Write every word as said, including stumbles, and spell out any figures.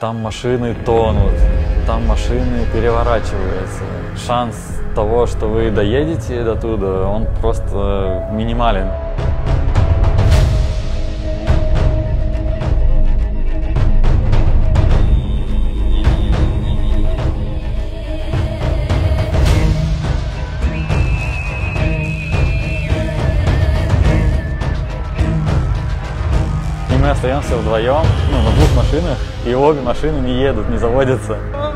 Там машины тонут, там машины переворачиваются. Шанс того, что вы доедете до туда, он просто минимален. И мы остаемся вдвоем, ну, на двух машинах, и обе машины не едут, не заводятся.